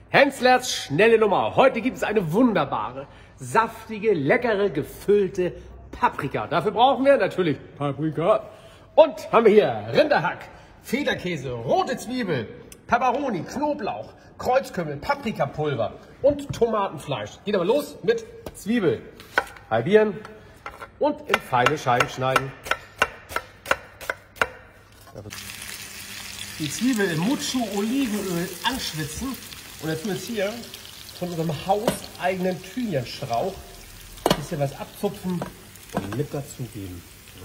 Henslers schnelle Nummer. Heute gibt es eine wunderbare, saftige, leckere, gefüllte Paprika. Dafür brauchen wir natürlich Paprika. Und haben wir hier Rinderhack, Federkäse, rote Zwiebel, Peperoni, Knoblauch, Kreuzkümmel, Paprikapulver und Tomatenfleisch. Geht aber los mit Zwiebel. Halbieren und in feine Scheiben schneiden. Die Zwiebel im Mucho-Olivenöl anschwitzen und dann tun wir jetzt hier von unserem hauseigenen Thymianstrauch ein bisschen was abzupfen und mit dazugeben.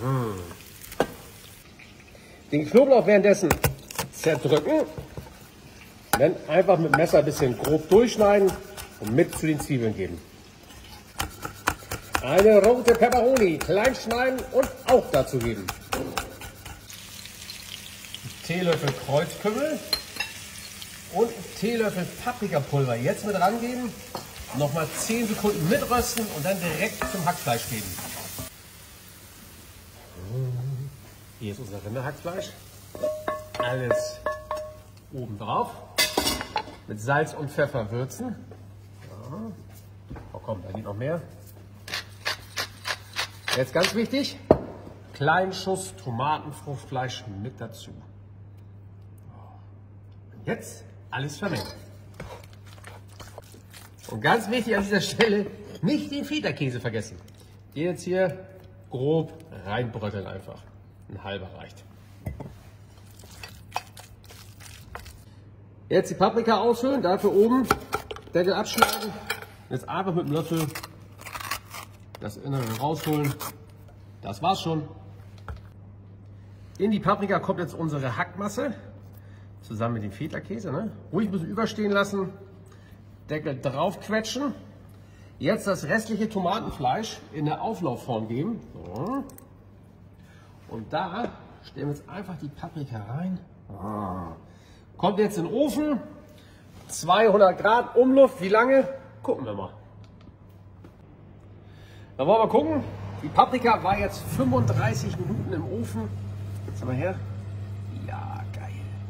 Den Knoblauch währenddessen zerdrücken, dann einfach mit dem Messer ein bisschen grob durchschneiden und mit zu den Zwiebeln geben. Eine rote Peperoni klein schneiden und auch dazu geben. Teelöffel Kreuzkümmel und Teelöffel Paprikapulver. Jetzt mit rangeben, nochmal 10 Sekunden mitrösten und dann direkt zum Hackfleisch geben. Hier ist unser Rinderhackfleisch. Alles oben drauf. Mit Salz und Pfeffer würzen. Oh komm, da geht noch mehr. Jetzt ganz wichtig, kleinen Schuss Tomatenfruchtfleisch mit dazu. Und jetzt alles vermengen. Und ganz wichtig an dieser Stelle, nicht den Feta-Käse vergessen. Den jetzt hier grob reinbröckeln einfach. Ein halber reicht. Jetzt die Paprika ausfüllen, dafür oben Deckel abschneiden. Jetzt einfach mit dem Löffel das Innere rausholen. Das war's schon. In die Paprika kommt jetzt unsere Hackmasse zusammen mit dem Feta-Käse. Ne? Ruhig ein bisschen überstehen lassen. Deckel drauf quetschen. Jetzt das restliche Tomatenfleisch in der Auflaufform geben. So. Und da stellen wir jetzt einfach die Paprika rein. Kommt jetzt in den Ofen. 200 Grad Umluft. Wie lange? Gucken wir mal. Da wollen wir gucken. Die Paprika war jetzt 35 Minuten im Ofen. Jetzt haben wir her. Ja, geil.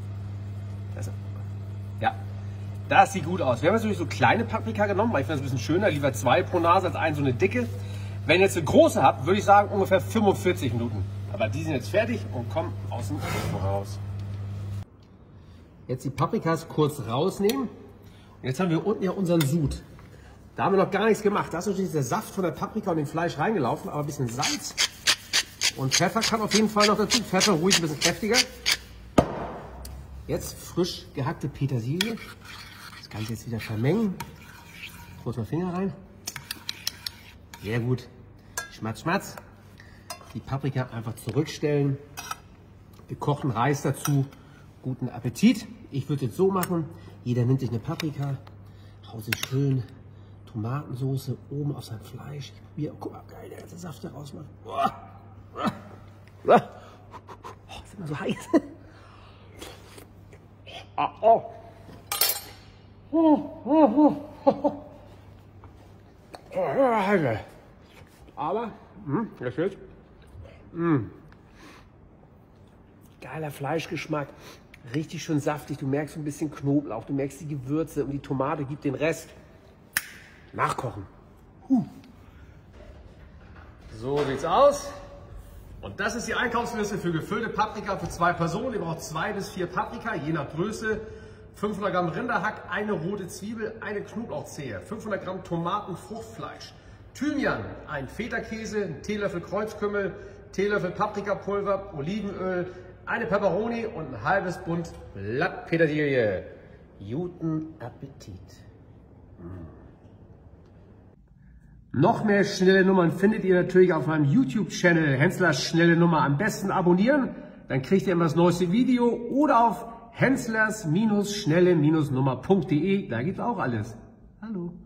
Das sieht gut aus. Wir haben jetzt natürlich so kleine Paprika genommen, weil ich finde das ein bisschen schöner. Lieber 2 pro Nase als eine so eine dicke. Wenn ihr jetzt eine große habt, würde ich sagen ungefähr 45 Minuten. Aber die sind jetzt fertig und kommen aus dem Ofen raus. Jetzt die Paprikas kurz rausnehmen. Und jetzt haben wir unten ja unseren Sud. Da haben wir noch gar nichts gemacht. Da ist natürlich der Saft von der Paprika und dem Fleisch reingelaufen, aber ein bisschen Salz und Pfeffer kann auf jeden Fall noch dazu. Pfeffer ruhig ein bisschen kräftiger. Jetzt frisch gehackte Petersilie. Das Ganze jetzt wieder vermengen. Kurz mal Finger rein. Sehr gut. Schmatz, schmatz. Die Paprika einfach zurückstellen. Gekochten Reis dazu. Guten Appetit. Ich würde es jetzt so machen. Jeder nimmt sich eine Paprika, haut sich schön Tomatensauce oben auf sein Fleisch. Ich probiere, guck mal, geil, der ganze Saft da rausmacht. Oh, ist immer so heiß. Aber, das wird geiler Fleischgeschmack. Richtig schön saftig. Du merkst ein bisschen Knoblauch, du merkst die Gewürze und die Tomate gibt den Rest. Nachkochen. So sieht's aus. Und das ist die Einkaufsliste für gefüllte Paprika für 2 Personen. Ihr braucht 2 bis 4 Paprika, je nach Größe. 500 Gramm Rinderhack, eine rote Zwiebel, eine Knoblauchzehe, 500 Gramm Tomatenfruchtfleisch, Thymian, ein Feta-Käse, ein Teelöffel Kreuzkümmel, Teelöffel Paprikapulver, Olivenöl, eine Peperoni und ein halbes Bund Blattpetersilie. Guten Appetit. Noch mehr schnelle Nummern findet ihr natürlich auf meinem YouTube-Channel Henslers schnelle Nummer. Am besten abonnieren, dann kriegt ihr immer das neueste Video oder auf henslers-schnelle-nummer.de. Da gibt es auch alles. Hallo.